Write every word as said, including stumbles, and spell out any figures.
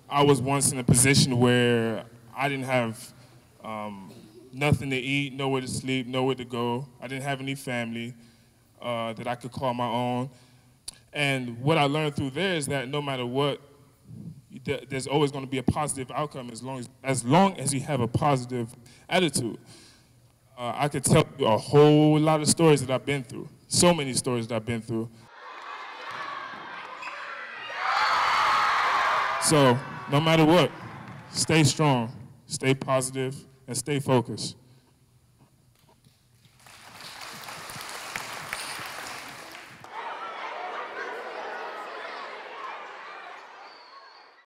I was once in a position where I didn't have um, nothing to eat, nowhere to sleep, nowhere to go. I didn't have any family uh, that I could call my own. And what I learned through there is that no matter what, there's always going to be a positive outcome as long as, as long as you have a positive attitude. Uh, I could tell you a whole lot of stories that I've been through, so many stories that I've been through. So, no matter what, stay strong, stay positive, and stay focused.